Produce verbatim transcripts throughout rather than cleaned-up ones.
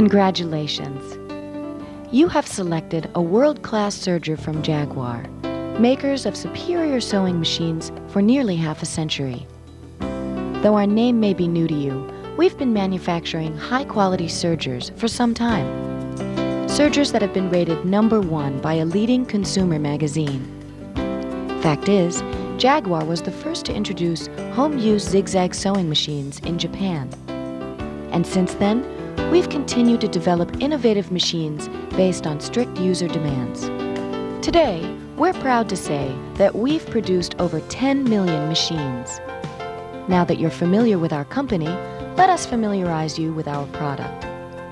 Congratulations! You have selected a world-class serger from Jaguar, makers of superior sewing machines for nearly half a century. Though our name may be new to you, we've been manufacturing high-quality sergers for some time. Sergers that have been rated number one by a leading consumer magazine. Fact is, Jaguar was the first to introduce home-use zigzag sewing machines in Japan. And since then, we've continued to develop innovative machines based on strict user demands. Today, we're proud to say that we've produced over ten million machines. Now that you're familiar with our company, let us familiarize you with our product.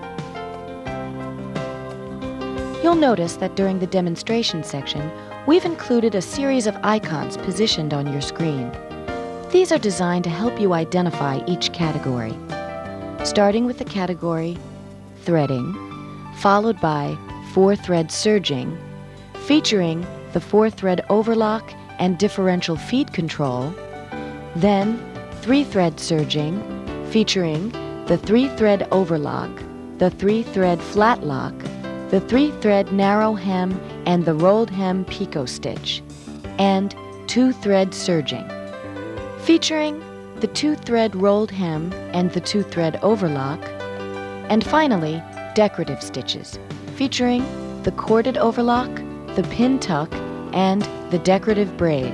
You'll notice that during the demonstration section, we've included a series of icons positioned on your screen. These are designed to help you identify each category. Starting with the category Threading, followed by Four-Thread Serging, featuring the four-thread overlock and differential feed control, then Three-Thread Serging, featuring the three-thread overlock, the three-thread flat lock, the three-thread narrow hem, and the rolled hem picot stitch, and two-thread serging, featuring the two-thread rolled hem and the two-thread overlock, and finally, decorative stitches, featuring the corded overlock, the pin tuck, and the decorative braid.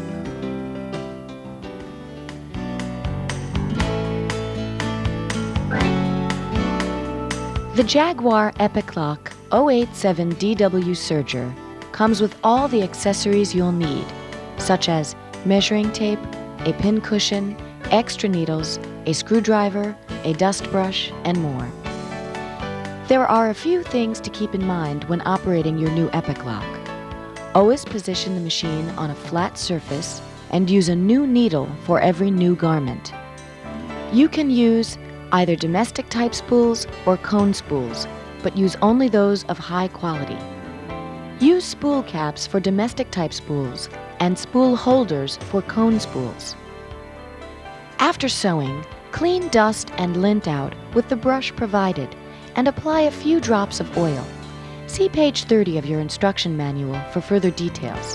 The Jaguar Epic Lock oh eight seven D W serger comes with all the accessories you'll need, such as measuring tape, a pin cushion, extra needles, a screwdriver, a dust brush, and more. There are a few things to keep in mind when operating your new Epic Lock. Always position the machine on a flat surface and use a new needle for every new garment. You can use either domestic type spools or cone spools, but use only those of high quality. Use spool caps for domestic type spools and spool holders for cone spools. After sewing, clean dust and lint out with the brush provided and apply a few drops of oil. See page thirty of your instruction manual for further details.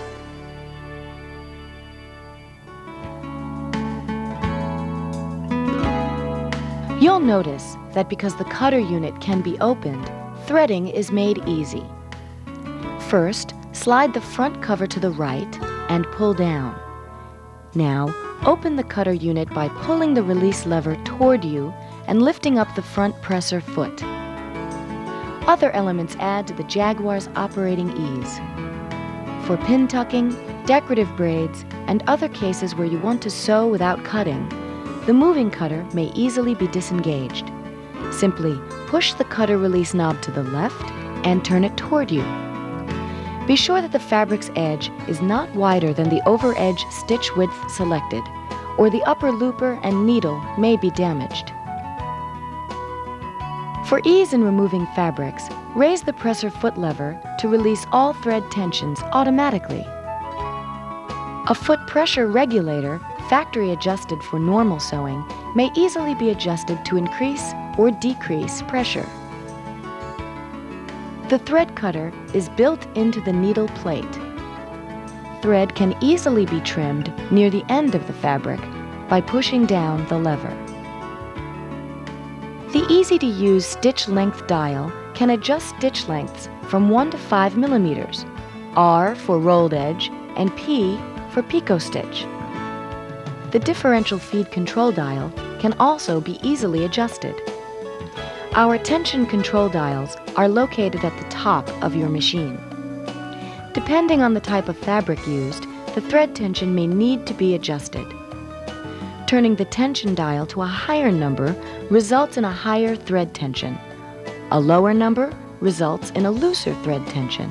You'll notice that because the cutter unit can be opened, threading is made easy. First, slide the front cover to the right and pull down. Now, open the cutter unit by pulling the release lever toward you and lifting up the front presser foot. Other elements add to the Jaguar's operating ease. For pin tucking, decorative braids, and other cases where you want to sew without cutting, the moving cutter may easily be disengaged. Simply push the cutter release knob to the left and turn it toward you. Be sure that the fabric's edge is not wider than the over edge stitch width selected, or the upper looper and needle may be damaged. For ease in removing fabrics, raise the presser foot lever to release all thread tensions automatically. A foot pressure regulator, factory adjusted for normal sewing, may easily be adjusted to increase or decrease pressure. The thread cutter is built into the needle plate. Thread can easily be trimmed near the end of the fabric by pushing down the lever. The easy-to-use stitch length dial can adjust stitch lengths from one to five millimeters, R for rolled edge, and P for picot stitch. The differential feed control dial can also be easily adjusted. Our tension control dials are located at the top of your machine. Depending on the type of fabric used, the thread tension may need to be adjusted. Turning the tension dial to a higher number results in a higher thread tension. A lower number results in a looser thread tension.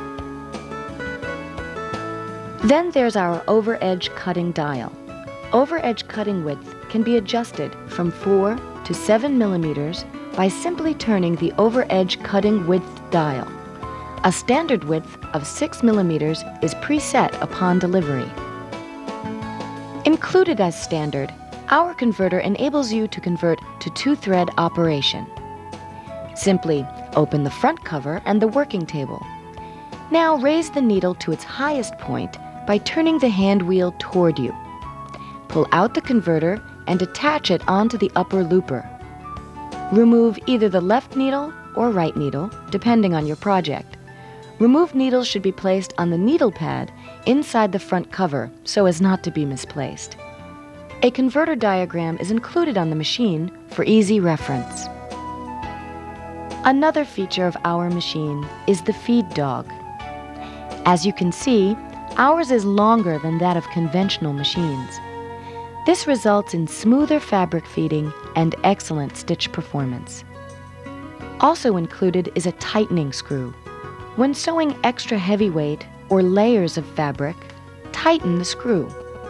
Then there's our over-edge cutting dial. Over-edge cutting width can be adjusted from four to seven millimeters by simply turning the over-edge cutting width dial. A standard width of six millimeters is preset upon delivery. Included as standard, our converter enables you to convert to two-thread operation. Simply open the front cover and the working table. Now raise the needle to its highest point by turning the hand wheel toward you. Pull out the converter and attach it onto the upper looper. Remove either the left needle or right needle, depending on your project. Removed needles should be placed on the needle pad inside the front cover so as not to be misplaced. A converter diagram is included on the machine for easy reference. Another feature of our machine is the feed dog. As you can see, ours is longer than that of conventional machines. This results in smoother fabric feeding and excellent stitch performance. Also included is a tightening screw. When sewing extra heavyweight or layers of fabric, tighten the screw.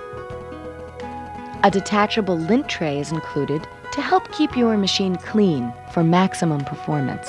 A detachable lint tray is included to help keep your machine clean for maximum performance.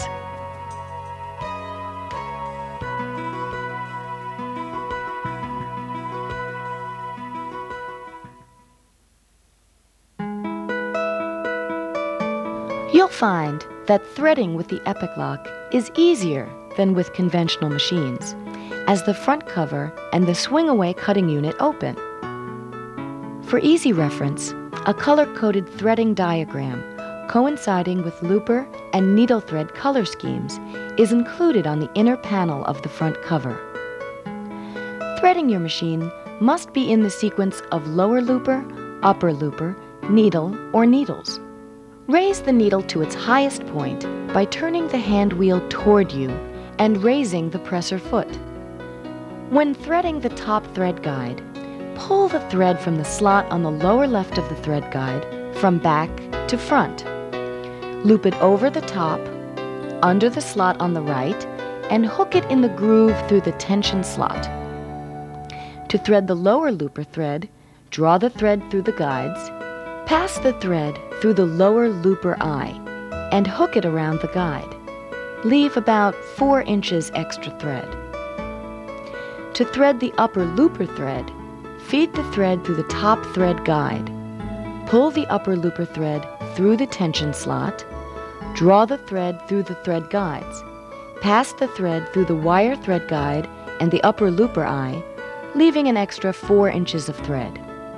You'll find that threading with the Epic Lock is easier than with conventional machines, as the front cover and the swing-away cutting unit open. For easy reference, a color-coded threading diagram coinciding with looper and needle thread color schemes is included on the inner panel of the front cover. Threading your machine must be in the sequence of lower looper, upper looper, needle, or needles. Raise the needle to its highest point by turning the hand wheel toward you and raising the presser foot. When threading the top thread guide, pull the thread from the slot on the lower left of the thread guide from back to front. Loop it over the top, under the slot on the right, and hook it in the groove through the tension slot. To thread the lower looper thread, draw the thread through the guides, pass the thread through the lower looper eye, and hook it around the guide. Leave about four inches extra thread. To thread the upper looper thread, feed the thread through the top thread guide. Pull the upper looper thread through the tension slot. Draw the thread through the thread guides. Pass the thread through the wire thread guide and the upper looper eye, leaving an extra four inches of thread.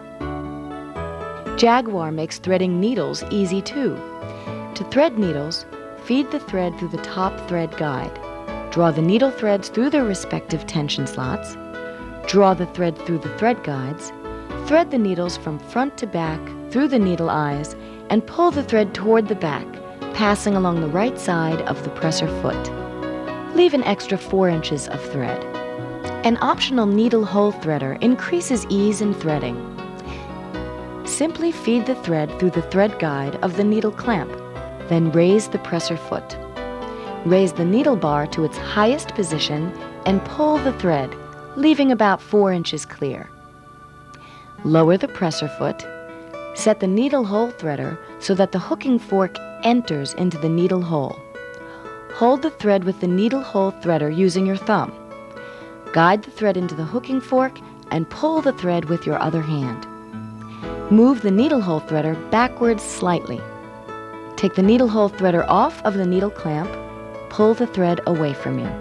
Jaguar makes threading needles easy too. To thread needles, feed the thread through the top thread guide. Draw the needle threads through their respective tension slots. Draw the thread through the thread guides. Thread the needles from front to back through the needle eyes and pull the thread toward the back, passing along the right side of the presser foot. Leave an extra four inches of thread. An optional needle hole threader increases ease in threading. Simply feed the thread through the thread guide of the needle clamp, then raise the presser foot. Raise the needle bar to its highest position and pull the thread, leaving about four inches clear. Lower the presser foot. Set the needle hole threader so that the hooking fork enters into the needle hole. Hold the thread with the needle hole threader using your thumb. Guide the thread into the hooking fork and pull the thread with your other hand. Move the needle hole threader backwards slightly. Take the needle hole threader off of the needle clamp. Pull the thread away from you.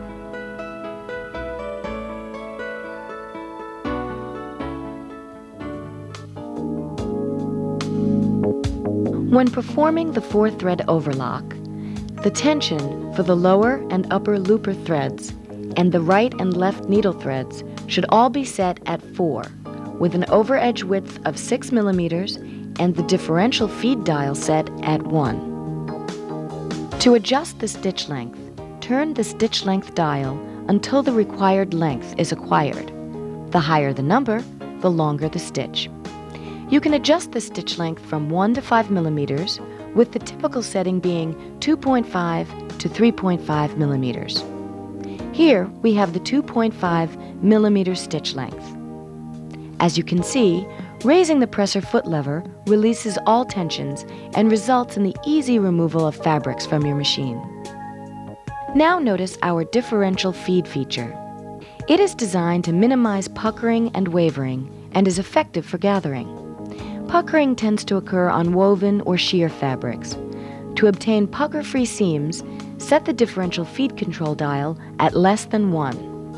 When performing the four-thread overlock, the tension for the lower and upper looper threads and the right and left needle threads should all be set at four, with an overedge width of six millimeters and the differential feed dial set at one. To adjust the stitch length, turn the stitch length dial until the required length is acquired. The higher the number, the longer the stitch. You can adjust the stitch length from one to five millimeters, with the typical setting being two point five to three point five millimeters. Here we have the two point five millimeter stitch length. As you can see, raising the presser foot lever releases all tensions and results in the easy removal of fabrics from your machine. Now notice our differential feed feature. It is designed to minimize puckering and wavering and is effective for gathering. Puckering tends to occur on woven or sheer fabrics. To obtain pucker-free seams, set the differential feed control dial at less than one.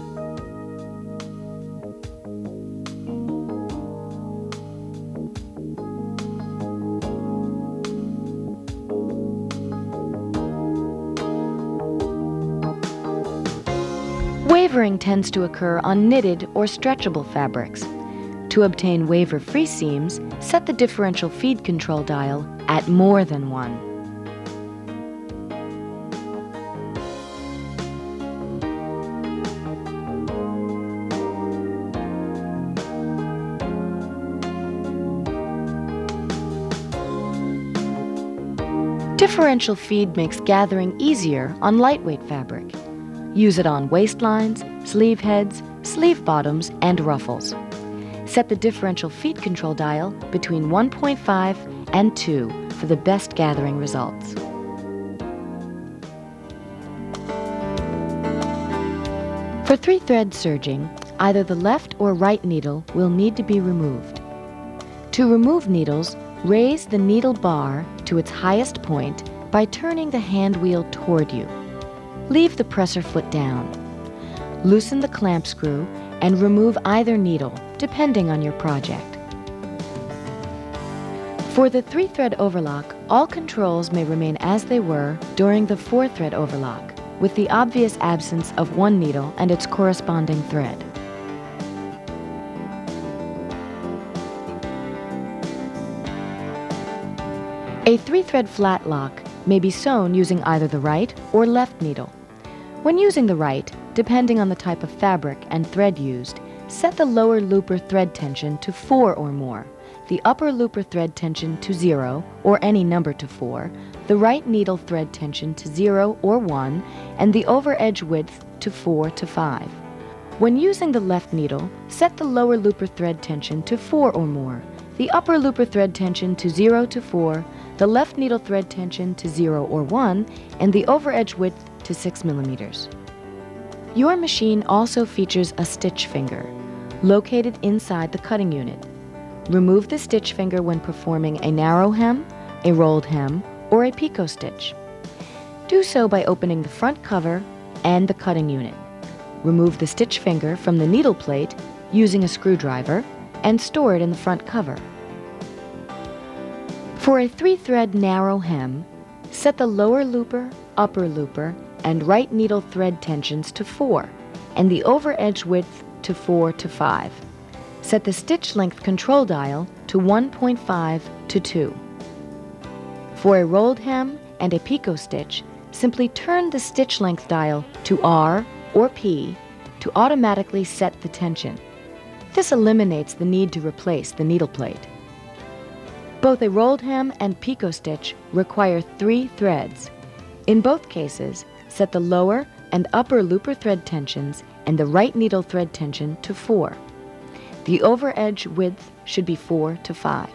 Wavering tends to occur on knitted or stretchable fabrics. To obtain waver-free seams, set the differential feed control dial at more than one. Differential feed makes gathering easier on lightweight fabric. Use it on waistlines, sleeve heads, sleeve bottoms, and ruffles. Set the differential feed control dial between one point five and two for the best gathering results. For three-thread serging, either the left or right needle will need to be removed. To remove needles, raise the needle bar to its highest point by turning the hand wheel toward you. Leave the presser foot down. Loosen the clamp screw and remove either needle, depending on your project. For the three-thread overlock, all controls may remain as they were during the four-thread overlock, with the obvious absence of one needle and its corresponding thread. A three-thread flat lock may be sewn using either the right or left needle. When using the right, depending on the type of fabric and thread used, set the lower looper thread tension to four or more, the upper looper thread tension to zero or any number to four, the right needle thread tension to zero or one, and the over edge width to four to five. When using the left needle, set the lower looper thread tension to four or more, the upper looper thread tension to zero to four, the left needle thread tension to zero or one, and the over edge width to six millimeters. Your machine also features a stitch finger, located inside the cutting unit. Remove the stitch finger when performing a narrow hem, a rolled hem, or a picot stitch. Do so by opening the front cover and the cutting unit. Remove the stitch finger from the needle plate using a screwdriver and store it in the front cover. For a three-thread narrow hem, set the lower looper, upper looper, and right needle thread tensions to four, and the over edge width to four to five. Set the stitch length control dial to one point five to two. For a rolled hem and a picot stitch, simply turn the stitch length dial to R or P to automatically set the tension. This eliminates the need to replace the needle plate. Both a rolled hem and picot stitch require three threads. In both cases, set the lower and upper looper thread tensions and the right needle thread tension to four. The over edge width should be four to five.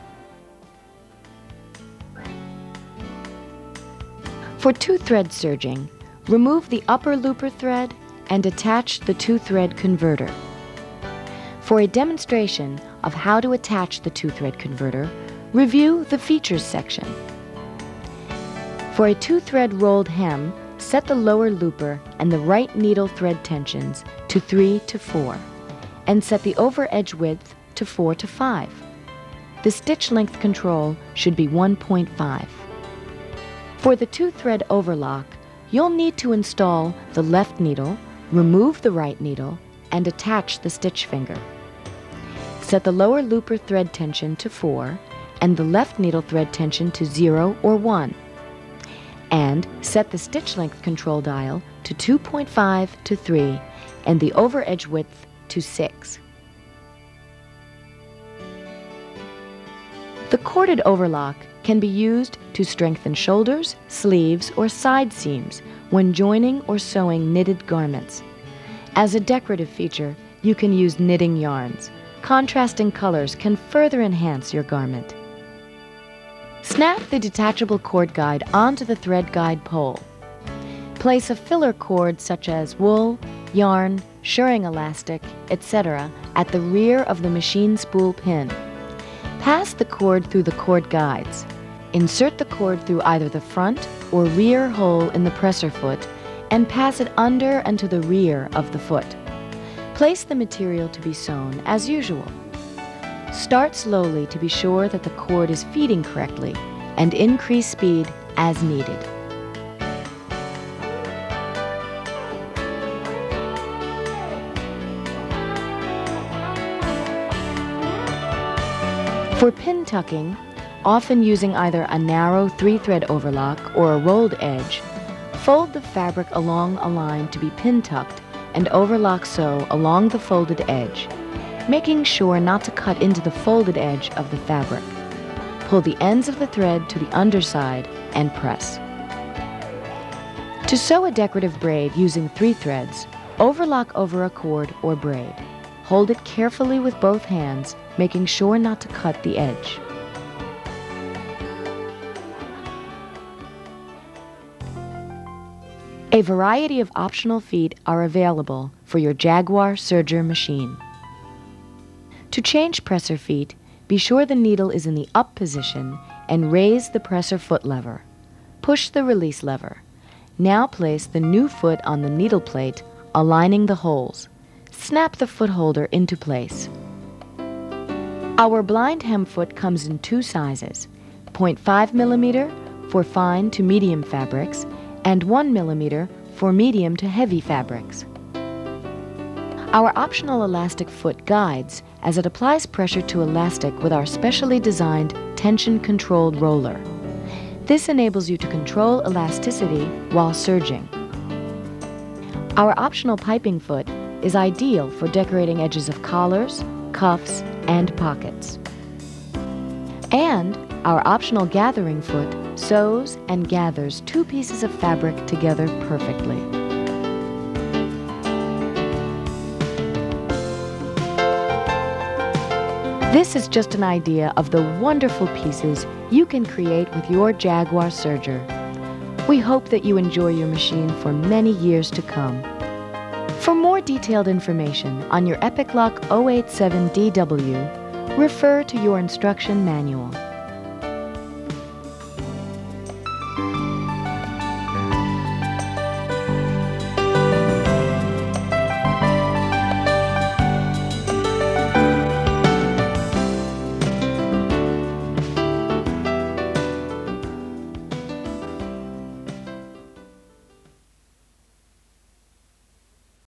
For two-thread serging, remove the upper looper thread and attach the two-thread converter. For a demonstration of how to attach the two-thread converter, review the Features section. For a two-thread rolled hem, set the lower looper and the right needle thread tensions to three to four, and set the over edge width to four to five. The stitch length control should be one point five. For the two-thread overlock, you'll need to install the left needle, remove the right needle, and attach the stitch finger. Set the lower looper thread tension to four and the left needle thread tension to zero or one, and set the stitch length control dial to two point five to three and the over edge width to six. The corded overlock can be used to strengthen shoulders, sleeves, or side seams when joining or sewing knitted garments. As a decorative feature, you can use knitting yarns. Contrasting colors can further enhance your garment. Snap the detachable cord guide onto the thread guide pole. Place a filler cord such as wool, yarn, shirring elastic, et cetera at the rear of the machine spool pin. Pass the cord through the cord guides. Insert the cord through either the front or rear hole in the presser foot and pass it under and to the rear of the foot. Place the material to be sewn as usual. Start slowly to be sure that the cord is feeding correctly, and increase speed as needed. For pin tucking, often using either a narrow three-thread overlock or a rolled edge, fold the fabric along a line to be pin tucked and overlock sew along the folded edge, making sure not to cut into the folded edge of the fabric. Pull the ends of the thread to the underside and press. To sew a decorative braid using three threads, overlock over a cord or braid. Hold it carefully with both hands, making sure not to cut the edge. A variety of optional feet are available for your Jaguar serger machine. To change presser feet, be sure the needle is in the up position and raise the presser foot lever. Push the release lever. Now place the new foot on the needle plate, aligning the holes. Snap the foot holder into place. Our blind hem foot comes in two sizes, zero point five millimeter for fine to medium fabrics and one millimeter for medium to heavy fabrics. Our optional elastic foot guides as it applies pressure to elastic with our specially designed tension-controlled roller. This enables you to control elasticity while serging. Our optional piping foot is ideal for decorating edges of collars, cuffs, and pockets. And our optional gathering foot sews and gathers two pieces of fabric together perfectly. This is just an idea of the wonderful pieces you can create with your Jaguar serger. We hope that you enjoy your machine for many years to come. For more detailed information on your Knitlock oh eight seven D W, refer to your instruction manual.